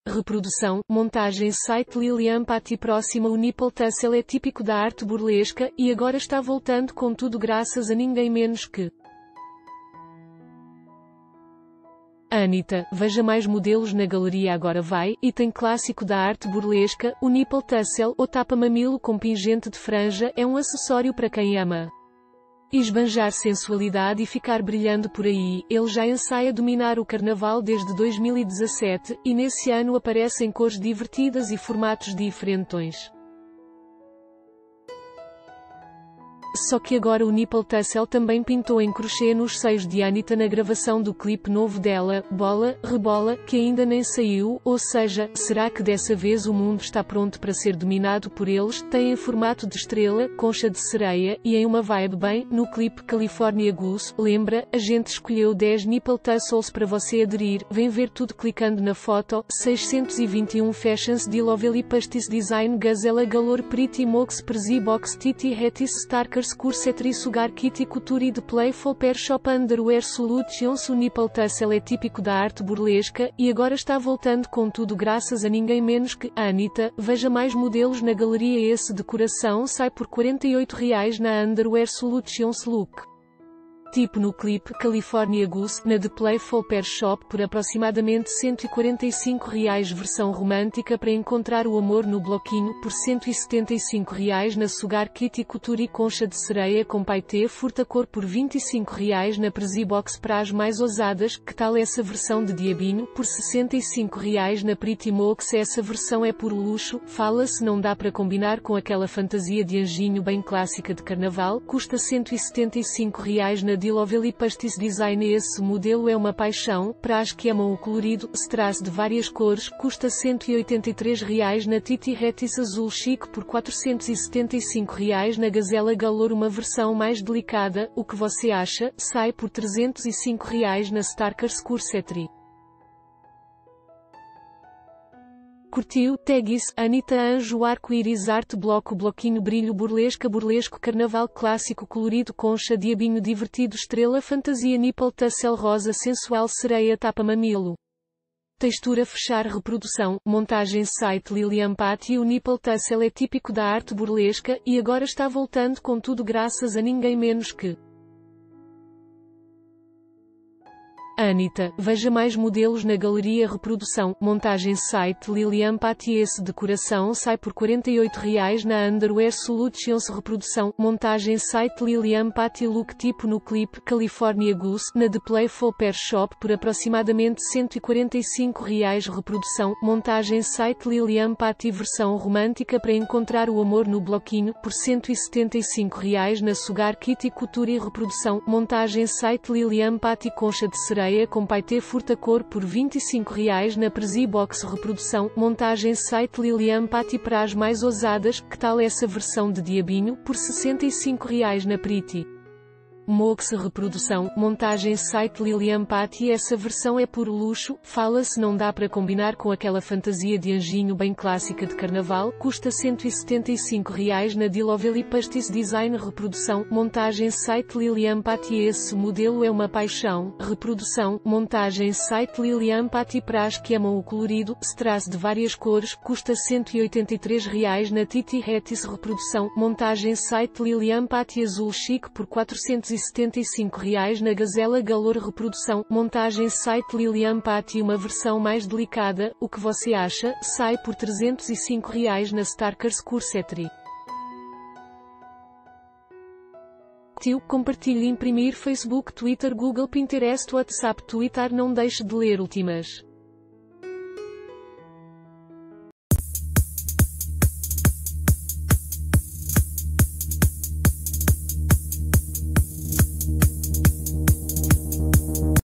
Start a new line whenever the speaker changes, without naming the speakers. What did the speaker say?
reprodução, montagem site Lilian Patti próxima. O nipple tussle é típico da arte burlesca, e agora está voltando com tudo graças a ninguém menos que Anitta. Veja mais modelos na galeria Agora Vai, e tem clássico da arte burlesca. O nipple tussle, ou tapa-mamilo com pingente de franja, é um acessório para quem ama esbanjar sensualidade e ficar brilhando por aí. Ele já ensaia dominar o carnaval desde 2017, e nesse ano aparece em cores divertidas e formatos diferentões. Só que agora o nipple tussle também pintou em crochê nos seios de Anitta na gravação do clipe novo dela, Bola, Rebola, que ainda nem saiu. Ou seja, será que dessa vez o mundo está pronto para ser dominado por eles? Tem em formato de estrela, concha de sereia, e em uma vibe bem, no clipe California Goose. Lembra? A gente escolheu 10 nipple tussles para você aderir. Vem ver tudo clicando na foto. 621 Fashions de Lovely Pastis Design Gazella Galore Pretty Mox Prezi Box Titi Hetis Starker Cursetri Sugar Kitty Couture de Playful Pair Shop Underwear Solutions. O nipple tussle é típico da arte burlesca, e agora está voltando com tudo graças a ninguém menos que Anitta. Veja mais modelos na galeria. Esse decoração sai por R$48 na Underwear Solutions Look tipo no clipe California Goose, na The Playful Pair Shop por aproximadamente R$145. Versão romântica para encontrar o amor no bloquinho por R$175 na Sugar Kitty Couture concha de sereia com paetê furta-cor por R$25 na Prezi Box para as mais ousadas. Que tal essa versão de diabinho por R$65 na Pretty Mox? Essa versão é puro luxo. Fala-se não dá para combinar com aquela fantasia de anjinho bem clássica de carnaval. Custa R$175 na de Lovely Pastis Design. Esse modelo é uma paixão, para as que amam o colorido, strass de várias cores. Custa R$183 na Titi Hetis Azul Chic por R$475 na Gazella Galore. Uma versão mais delicada, o que você acha? Sai por R$305 na Starker Cursetri. Curtiu? Tags, Anitta Anjo Arco-Íris Arte Bloco Bloquinho Brilho Burlesca Burlesco Carnaval Clássico Colorido Concha Diabinho Divertido Estrela Fantasia Nipple Tussle Rosa Sensual Sereia Tapa-mamilo. Textura Fechar Reprodução, montagem site Lilian Patti. O nipple tussle é típico da arte burlesca, e agora está voltando com tudo graças a ninguém menos que Anitta. Veja mais modelos na galeria Reprodução, montagem site Lilian Patti. Esse decoração sai por R$48 na Underwear Solutions Reprodução, montagem site Lilian Patti. Look tipo no clipe California Goose, na The Playful Pair Shop por aproximadamente R$145. Reprodução, montagem site Lilian Patti. Versão romântica para encontrar o amor no bloquinho por R$175 na Sugar Kitty Couture. Reprodução, montagem site Lilian Patti. Concha de sereia com paetê furta-cor por R$25 na Prezi Box. Reprodução, montagem site Lilian Patti. Para as mais ousadas, que tal essa versão de diabinho por R$65 na Pretty Mox. Reprodução, montagem site Lilian Patti. Essa versão é puro luxo. Fala-se não dá para combinar com aquela fantasia de anjinho bem clássica de carnaval. Custa R$175 na de Lovely Pastis Design. Reprodução, montagem site Lilian Patti. Esse modelo é uma paixão. Reprodução, montagem site Lilian Patti. Para as que amam o colorido, strass de várias cores. Custa R$183 na Titi Hetis. Reprodução, montagem site Lilian Patti. Azul Chic por R$475 na Gazella Galore. Reprodução, montagem site Lilian Patti. Uma versão mais delicada, o que você acha? Sai por R$305 na Starker Cursetri. Compartilhe, imprimir Facebook, Twitter, Google, Pinterest, WhatsApp, Twitter. Não deixe de ler últimas.